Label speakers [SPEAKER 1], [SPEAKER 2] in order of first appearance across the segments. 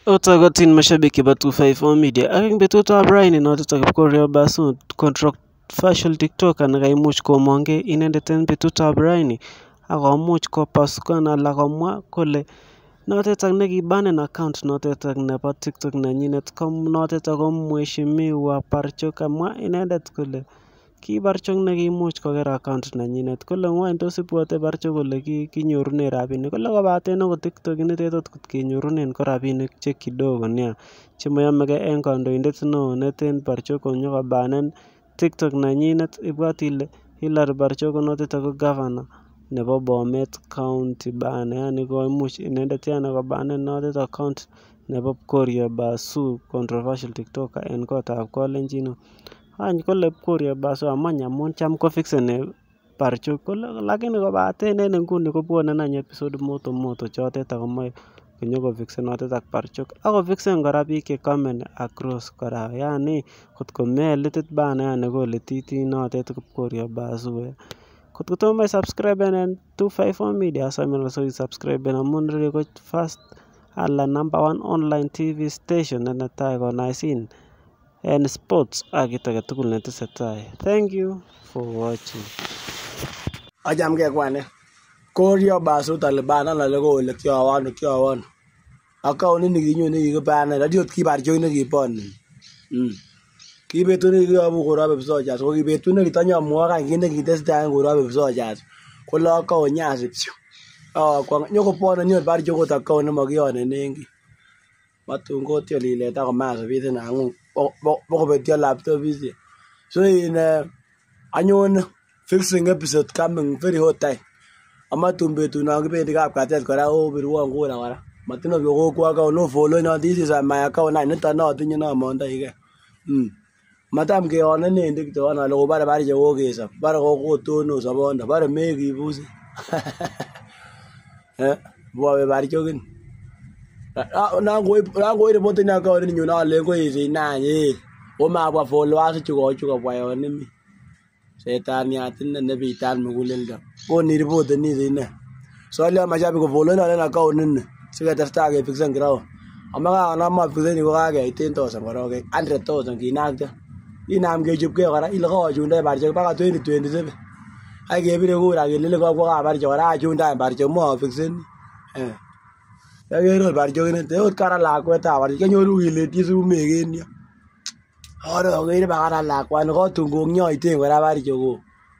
[SPEAKER 1] Otagotin mashabiki ba 254 Media ak eng betutab raini notok Kipkorir Basu, controversial tiktoker nekaimuch komong'e inendet eng betutab raini akomuch kopasukan alak komwa kole notetak nekibanen account notetak nebo tiktok nenyinet ko notetak ko mheshimiwa Barchok. Kamwa inendet kole ki Barchok nekimuch koker account nenyinet. Kole ng'wany tos ibwote Barchok kole kinyorune rabinik. Kole kobaten okot tiktok initet ot kenyorunen ko rabinik che kidogo nia chemoyomegei eng kandoindet neo neten Barchok konyokobanen tiktok nenyinet. Ibwat ile Hilary Barchok ko notetak ko governor nebo Bomet County bana, yani koimuch inendet yani kobanen notet account nebo Kipkorir Basu, controversial tiktoker en kotab Kalenjin. Any kole Kipkorir Basu amany amun cham kofikseni Barchok kole lakini kobaten en nguni kobwone any episode moto chotet akomoe konyokofiksen notetak Barchok akofiksen kora biik che comment across kora, yani kotko melitit bana yani kolititi notet Kipkorir Basu. Kotko tomo isubscriben en 254 Media asome also isubscriben amun ireyu ko first ala number 1 online TV station ne netai konaisin en sports ak kit agetugul netesetai. Thank you for watching.
[SPEAKER 2] Achamgei kwane. Kipkorir Basu Taliban alale ko ole kiawon. Account ni kinyone kikibanen. Radio kibarcho ne kipon. Ki betut nekiyobu korobe Psojas, ko ki betut nekitanyomwoe any kit nekitestai en korobe Psojas kole account nyasip chu. Nyokobwone nyo Barchok ot account nemokiyonenen kiy. Matun kotyo lilet akomasipit inang'ung bokobetyo laptopisiek. So anyone fixing episode coming very hot time. Amatun betunon kibendi kapkatet kora obirwon kura kora. Matino kokwo account no follow no this is my account niton notinye nomondoike. Matam keonenen TikTok ale kobare Barchok kokesop. Bare kotono sobondo. Bare mekibusi. Bwowe Barchok ini. Nangoib reporting account ninyun ale koesich nany. Omabwa followers chu kobwa yon imi. Setaniat ine nebitan muguleldo. Koni reporting ni ine. So leo mashabiki ko follow na account nini. Siketestai kefixen ground. Amakanama fixen ko kakeit 10,000 korok 100,000 kinakte. Inam kechupkei kora ile kachundoi Barchok mpaka 2027. Ai kebire kura kelele kokwo Barchok kora achundai Barchok mofiksen. Yakerol Barchok inete ot kara lakwetab Barchok kenyoru kileti sumeken yo. Ore okere bakara lakwani kotun konyoiten kora Barchok.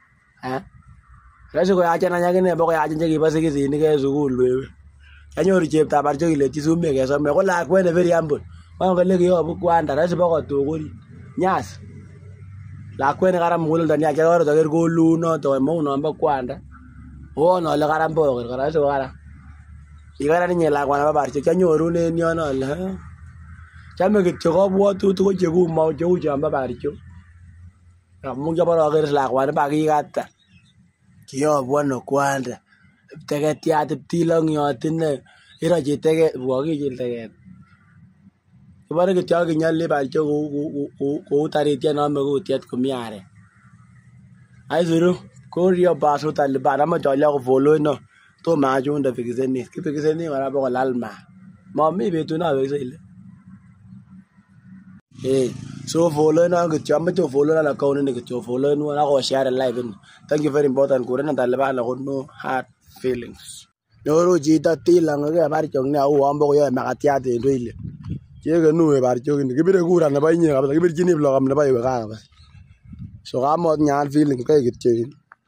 [SPEAKER 2] Rasi koyachen any akine bokoyachen chekibo sikisinik en sukul wewe. Kanyoru cheptab Barchok kileti sumek kesome ko lakwet ne very humble. Wan kole kiyobu kwanda rasi bokotokori. Nyas. Lakwet ne karam muguleldo nia chakoro toker kolunoto mau nombo kwanda. Won ole karam boker kora so kara. Ikara ninye lakwana bo Barchok kanyorunen yon ole. Chame kityo kobwotutik ko chekuma cheu chombo Barchok. Amun choboroker lakwani bakikata. Kiyobu ano kwanda. Teketiat ptilong'yot ine. Irochi teket bwokichil teket. Kibore kityo kinyoli Barchok kou taritiet nome kutiet komi arek. Aisiru Kipkorir Basu Taliban amoche ole kofollow no. Tomo achunde fikiseni. Kifikiseni kora bokolal maat. Momi betut nowekse ile. So follow no kityo amoche follow no account ni kityo follow no ako share live in. Thank you very important kuren Taliban ako no hard feelings. Nyoru chito tilang'e Barchok ne au ambo koyoe makatiat en toilet. Chekenu Barchok ini kibire kura nebo inye kabisa kibirchini vlogam nebo iwe kaa kabisa. So kamotinye hard feelings kai kityo in.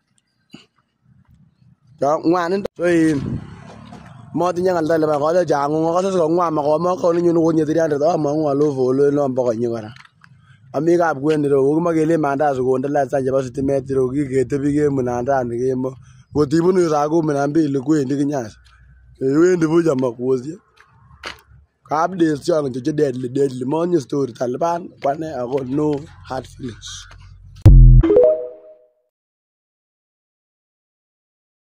[SPEAKER 2] Ng'wan so motinye ng'al Taliban kole chang'ung akose kong'wan makomo account ninyun konye 300 among'u alo follow no bokonyi kora. Ami kapkweni ro kokimokele mandazi konde light sa chebo sitimet ro kiketebi kemunandani kemo. Kotibunu saa 12 kwendi Kinyasa. Wendi buch amakwosye. Updates yon che deadly money story Taliban kwane ako no hard feelings.